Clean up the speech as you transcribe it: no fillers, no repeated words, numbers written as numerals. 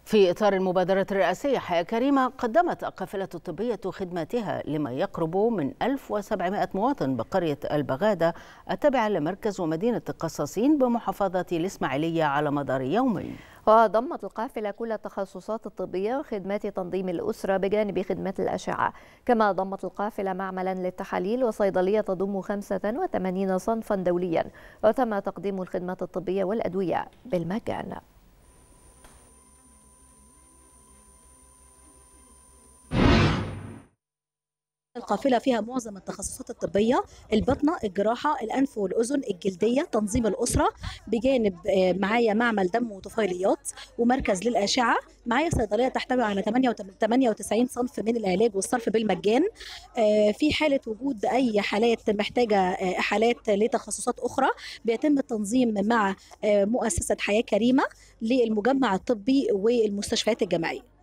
في إطار المبادرة الرئاسية حياة كريمة، قدمت القافلة الطبية خدماتها لما يقرب من 1700 مواطن بقرية البغادة التابعة لمركز ومدينة قصاصين بمحافظة الإسماعيلية على مدار يومين. وضمت القافلة كل التخصصات الطبية وخدمات تنظيم الأسرة بجانب خدمات الأشعة، كما ضمت القافلة معملا للتحاليل وصيدلية تضم 85 صنفا دوليا، وتم تقديم الخدمات الطبية والأدوية بالمجان. القافلة فيها معظم التخصصات الطبية: الباطنة، الجراحة، الأنف والأذن، الجلدية، تنظيم الأسرة، بجانب معايا معمل دم وطفيليات ومركز للأشعة. معايا صيدلية تحتوي على 98 صنف من العلاج والصرف بالمجان. في حالة وجود أي حالات محتاجة حالات لتخصصات أخرى بيتم التنظيم مع مؤسسة حياة كريمة للمجمع الطبي والمستشفيات الجامعية.